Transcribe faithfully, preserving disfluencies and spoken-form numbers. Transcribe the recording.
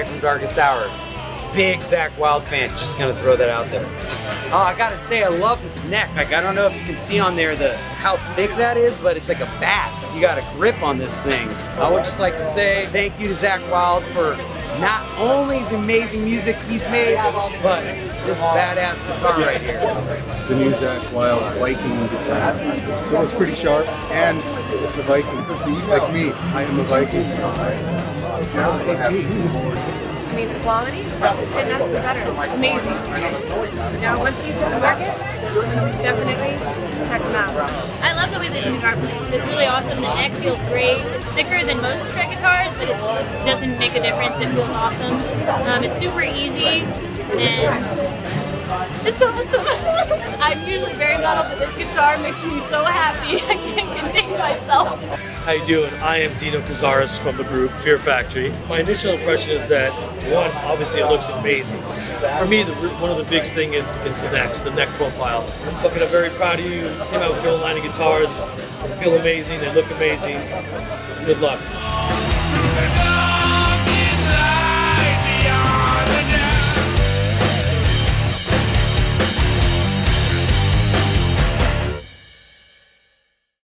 Live from Darkest Hour. Big Zakk Wylde fan, just gonna throw that out there. Oh, I gotta say, I love this neck. Like, I don't know if you can see on there the how thick that is, but it's like a bat. You got a grip on this thing. I would just like to say thank you to Zakk Wylde for not only the amazing music he's made, but this badass guitar right here. The new Zakk Wylde Viking guitar. So it looks pretty sharp, and it's a Viking. Like me, I am a Viking. Now, hey, I mean, the quality couldn't ask for better. Amazing. Now, once these hit the market, definitely check them out. I love the way this guitar plays. It's really awesome. The neck feels great. It's thicker than most Shred guitars, but it doesn't make a difference. It feels awesome. Um, it's super easy, and it's awesome. I'm usually very metal, but this guitar makes me so happy. I can't contain myself. How you doing? I am Dino Cazares from the group Fear Factory. My initial impression is that, one, obviously it looks amazing. For me, the, one of the big things is, is the necks, the neck profile. Fucking, I'm very proud of you. You came out with your line of guitars. They feel amazing. They look amazing. Good luck.